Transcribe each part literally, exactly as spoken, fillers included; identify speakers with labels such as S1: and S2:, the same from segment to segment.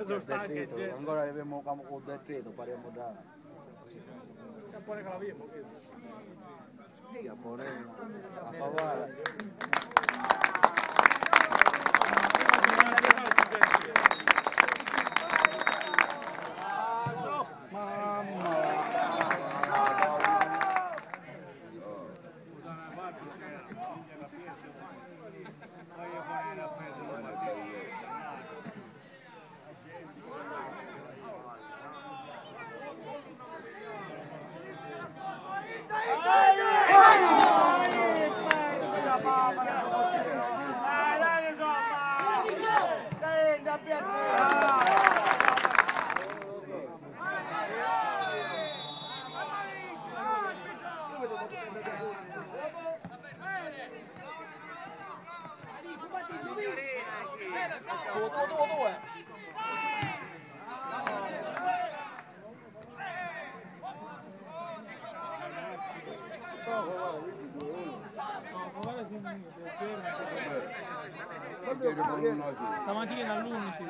S1: il decreto, ancora abbiamo il decreto, parliamo da...
S2: Poi che l'abbiamo,
S1: Io pure a favore.
S2: Stamattina all'undici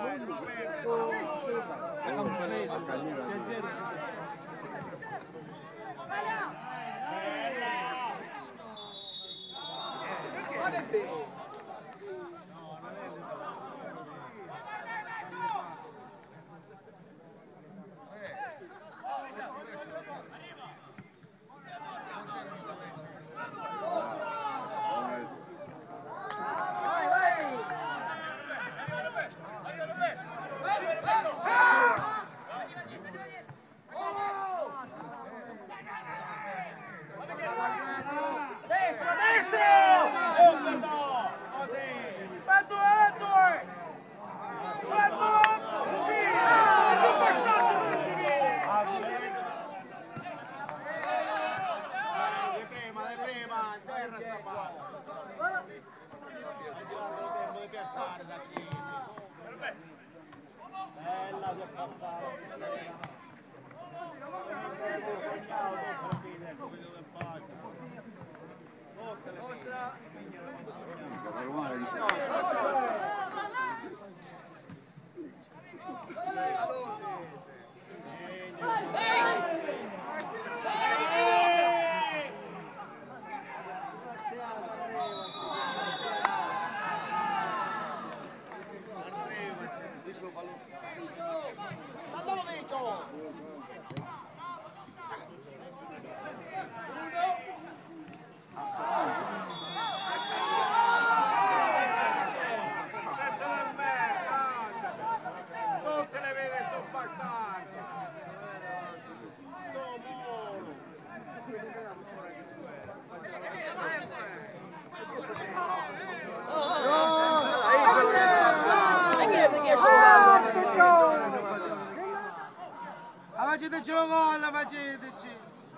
S3: Faceteci la gol, faceteci!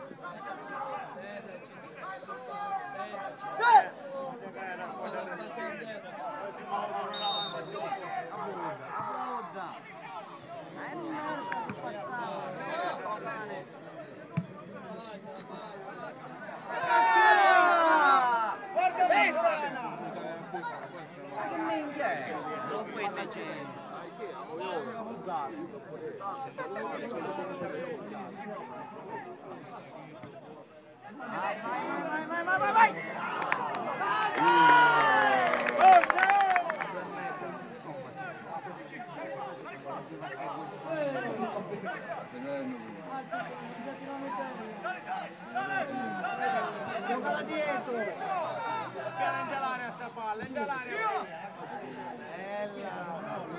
S4: Vai, vai, vai, vai, vai! Gioca dietro!
S3: Piano in gelare a sta palla, in gelare!
S4: Bella!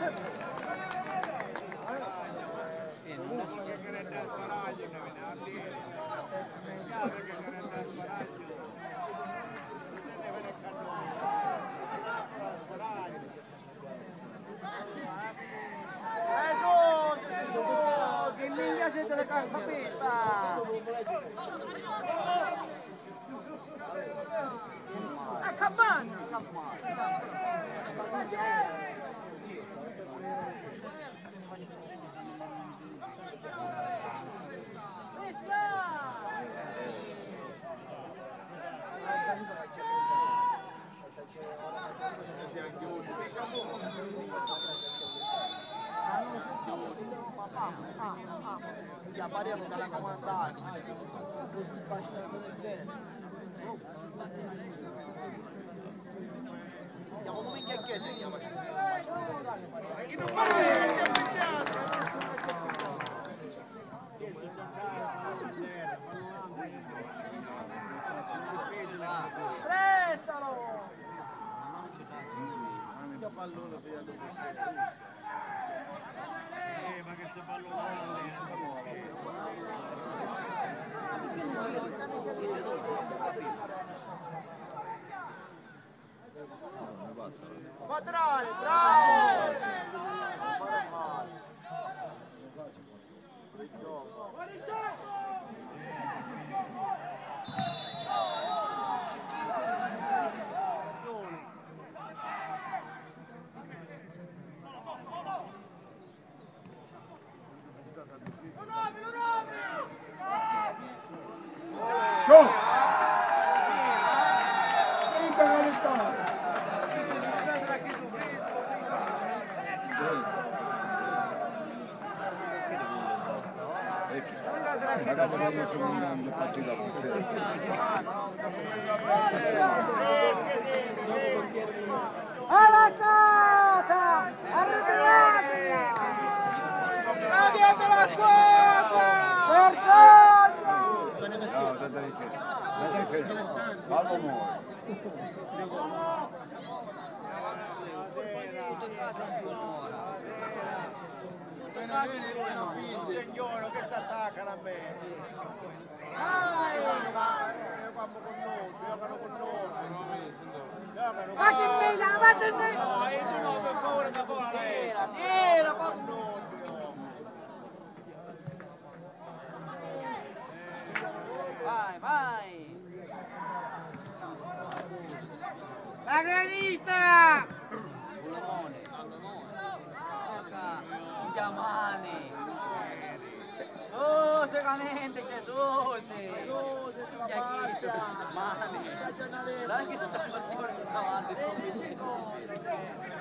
S3: Uno che viene da sparagli, che viene a dire. Chiaro che viene da sparagli. Non deve venire a cannone. Sparagli. Eh, su, su, su,
S4: Che minchia siete le cazzo pista! A cabana! Ah,
S1: Ya pariamo dalla comandante. Andiamo come in chiesa, andiamo.
S3: E chi non parla che
S4: Pressalo!
S3: Io pallone per la Eh, ma che se
S4: Quadrare, bravo!
S1: Magari non sono un partito
S4: Alla casa! Arretratevi! Radiate la squadra! Vergogna!
S1: No, da difesa. Da difesa. Palmo muore.
S3: signore che si attaccano a me.
S4: Vai!
S3: Io parlo con loro, io parlo con loro.
S4: Vatti in fila, vatti in fila!
S2: No, e tu no, per favore, da fuori lei.
S4: Tira, tira, porco! Vai, vai!
S3: La granita!
S4: Bullone! Chiamani! Su, secamente c'è su, sì! Chiacchito! Mani! Dai che ci sta battendo davanti, non mi